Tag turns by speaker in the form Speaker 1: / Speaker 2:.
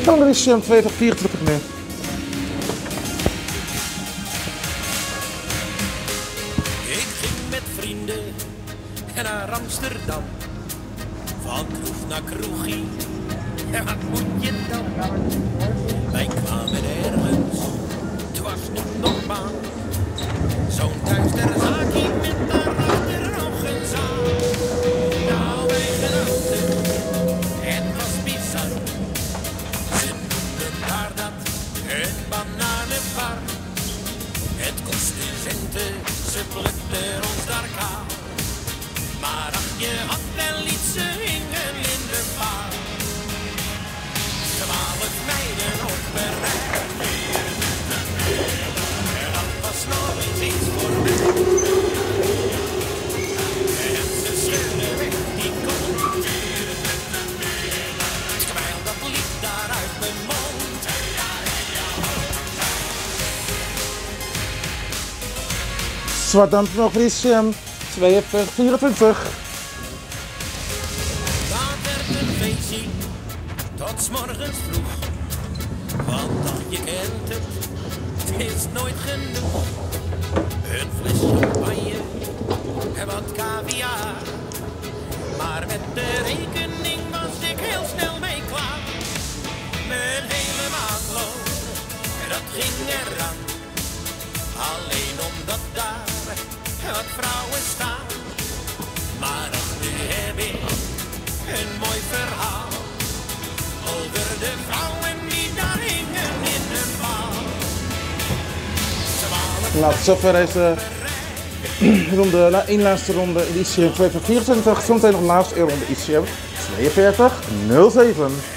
Speaker 1: Ronde ICM 224 nu.
Speaker 2: Ik ging met vrienden naar Amsterdam. Van kroeg naar kroegie. En wat moet je dan? Wij kwamen ergens. Het was niet normaal. Zo'n duister zaakje met daarachter nog een zaal. Nou, wij genoten. Het was bizar. Ze noemden daar dat een bananenbar. Het kostte centen, ze plukten ons daar kaal. Maar ach, je had wel iets, ze hingen in de paal. 12 meiden op een rij. En dat was nog eens iets voor mij. En ze schudden weg die kont. Terwijl dat liep daar uit mijn mond.
Speaker 1: Zwartdamp nog voor ICM 224.
Speaker 2: Later een feestje, tot 's morgens vroeg. Want ach, je kent het, het is nooit genoeg. Een fles champagne en wat caviar. Maar met de rekening was ik heel snel mee klaar. Mijn hele maandloon, dat ging eraan. Alleen omdat daar wat vrouwen staan. Maar ach, nu heb ik een mooi verhaal over de vrouwen die daar hingen in een paal. 12
Speaker 1: Nou, zover deze ronde, na één laatste ronde in ICM 224. Zometeen nog laatste ronde ICM 4207.